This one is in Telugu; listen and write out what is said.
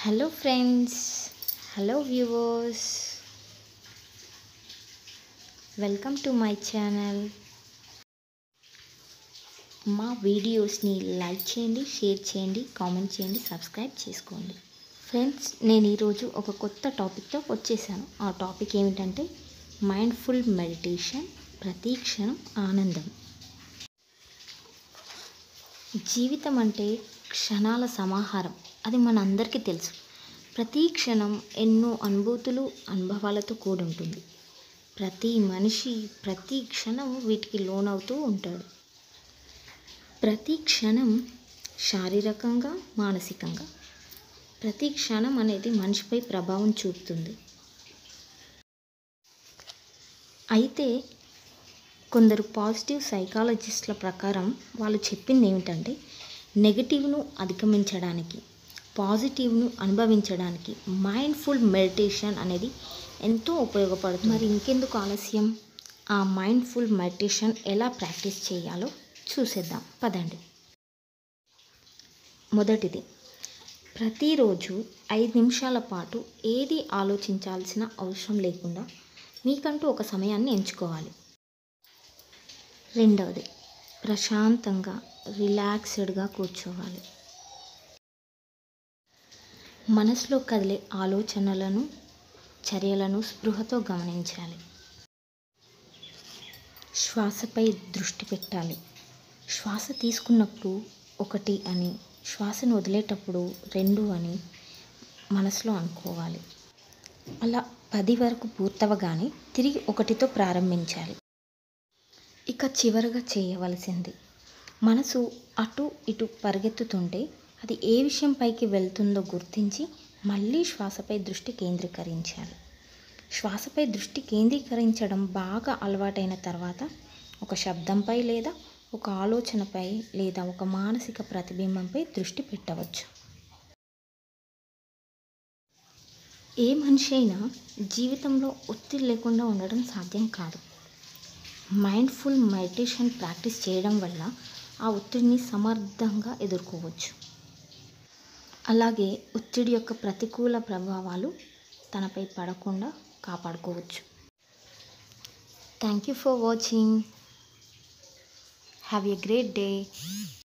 Hello friends, hello viewers, welcome to my channel. మా వీడియోస్ని లైక్ చేయండి, షేర్ చేయండి, కామెంట్ చేయండి, సబ్స్క్రైబ్ చేసుకోండి. ఫ్రెండ్స్, నేను ఈరోజు ఒక కొత్త టాపిక్తో వచ్చేసాను. ఆ టాపిక్ ఏమిటంటే మైండ్ఫుల్ మెడిటేషన్, ప్రతి క్షణం ఆనందం. జీవితం అంటే క్షణాల సమాహారం, అది మనందరికీ తెలుసు. ప్రతి క్షణం ఎన్నో అనుభవాలతో కూడి ఉంటుంది. ప్రతి మనిషి ప్రతి క్షణం వీటికి లోనవుతూ ఉంటాడు. ప్రతి క్షణం శారీరకంగా, మానసికంగా ప్రతి క్షణం అనేది మనిషిపై ప్రభావం చూపుతుంది. అయితే కొందరు పాజిటివ్ సైకాలజిస్టుల ప్రకారం వాళ్ళు చెప్పింది ఏమిటంటే, నెగిటివ్ను అధిగమించడానికి, పాజిటివ్ను అనుభవించడానికి మైండ్ఫుల్ మెడిటేషన్ అనేది ఎంతో ఉపయోగపడుతుంది. మరి ఇంకెందుకు ఆలస్యం, ఆ మైండ్ఫుల్ మెడిటేషన్ ఎలా ప్రాక్టీస్ చేయాలో చూసేద్దాం పదండి. మొదటిది, ప్రతిరోజు 5 నిమిషాల పాటు ఏది ఆలోచించాల్సిన అవసరం లేకుండా మీకంటూ ఒక సమయాన్ని ఎంచుకోవాలి. రెండవది, ప్రశాంతంగా రిలాక్స్డ్గా కూర్చోవాలి. మనసులో కదిలే ఆలోచనలను, చర్యలను స్పృహతో గమనించాలి. శ్వాసపై దృష్టి పెట్టాలి. శ్వాస తీసుకున్నప్పుడు 1 అని, శ్వాసను వదిలేటప్పుడు 2 అని మనసులో అనుకోవాలి. అలా 10 వరకు పూర్తవగానే తిరిగి 1తో ప్రారంభించాలి. ఇక చివరగా చేయవలసింది, మనసు అటు ఇటు పరిగెత్తుతుంటే అది ఏ విషయం పైకి వెళ్తుందో గుర్తించి మళ్ళీ శ్వాసపై దృష్టి కేంద్రీకరించాలి. శ్వాసపై దృష్టి కేంద్రీకరించడం బాగా అలవాటైన తర్వాత ఒక శబ్దంపై లేదా ఒక ఆలోచనపై లేదా ఒక మానసిక ప్రతిబింబంపై దృష్టి పెట్టవచ్చు. ఏ మనిషి అయినా జీవితంలో ఒత్తిడి లేకుండా ఉండడం సాధ్యం కాదు. మైండ్ఫుల్ మెడిటేషన్ ప్రాక్టీస్ చేయడం వల్ల ఆ ఒత్తిడిని సమర్థంగా ఎదుర్కోవచ్చు. అలాగే ఒత్తిడి యొక్క ప్రతికూల ప్రభావాలు తనపై పడకుండా కాపాడుకోవచ్చు. Thank you for watching. Have a great day.